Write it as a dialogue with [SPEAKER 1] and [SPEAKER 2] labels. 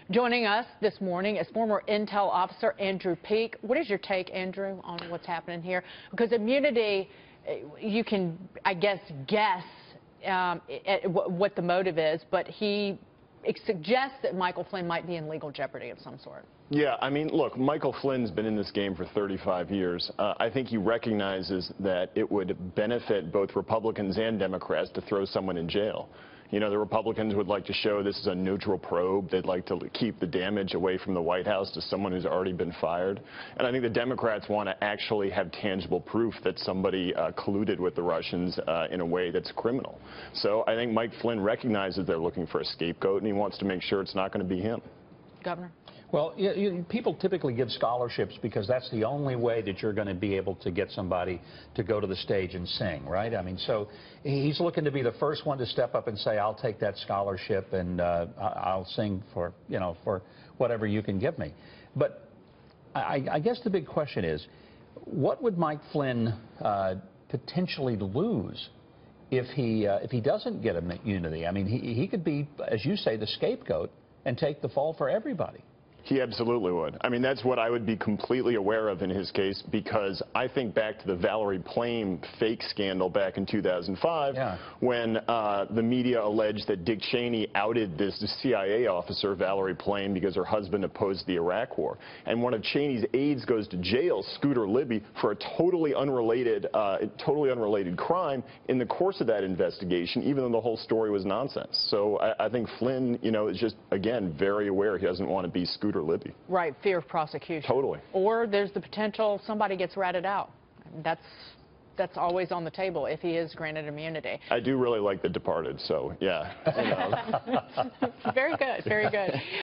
[SPEAKER 1] Joining us this morning is former Intel officer Andrew Peek. What is your take, Andrew, on what's happening here? Because immunity, you can, I guess what the motive is, but it suggests that Michael Flynn might be in legal jeopardy of some sort.
[SPEAKER 2] Yeah, I mean, look, Michael Flynn's been in this game for 35 years. I think he recognizes that it would benefit both Republicans and Democrats to throw someone in jail. You know, the Republicans would like to show this is a neutral probe. They'd like to keep the damage away from the White House to someone who's already been fired. And I think the Democrats want to actually have tangible proof that somebody colluded with the Russians in a way that's criminal. So I think Mike Flynn recognizes they're looking for a scapegoat, and he wants to make sure it's not going to be him.
[SPEAKER 1] Governor?
[SPEAKER 3] Well, people typically give scholarships because that's the only way that you're going to be able to get somebody to go to the stage and sing, right? I mean, so he's looking to be the first one to step up and say, I'll take that scholarship and I'll sing for, for whatever you can give me. But I guess the big question is, what would Mike Flynn potentially lose if he doesn't get immunity? I mean, he could be, as you say, the scapegoat and take the fall for everybody.
[SPEAKER 2] He absolutely would. I mean, that's what I would be completely aware of in his case, because I think back to the Valerie Plame fake scandal back in 2005 when the media alleged that Dick Cheney outed this CIA officer, Valerie Plame, because her husband opposed the Iraq War. And one of Cheney's aides goes to jail, Scooter Libby, for a totally unrelated crime in the course of that investigation, even though the whole story was nonsense. So I think Flynn, is just, again, very aware he doesn't want to be Scooter Libby.
[SPEAKER 1] Right, fear of prosecution.
[SPEAKER 2] Totally.
[SPEAKER 1] Or there's the potential somebody gets ratted out. That's always on the table if he is granted immunity.
[SPEAKER 2] I do really like The Departed, so yeah.
[SPEAKER 1] Very good, very good.